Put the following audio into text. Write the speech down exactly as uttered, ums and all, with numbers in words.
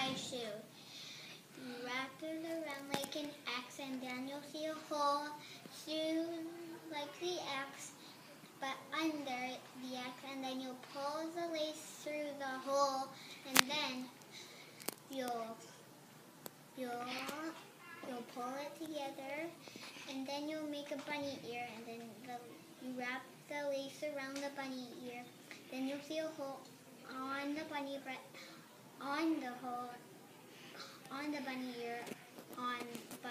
tie shoe. You wrap it around like an X, and then you'll see a hole through like the X, but under the X, and then you'll pull the lace through the hole, and then you'll you'll you'll pull it together, and then you'll make a bunny ear, and then the, you wrap the lace around the bunny ear. Then you'll see a hole on the bunny on the hole on the bunny ear on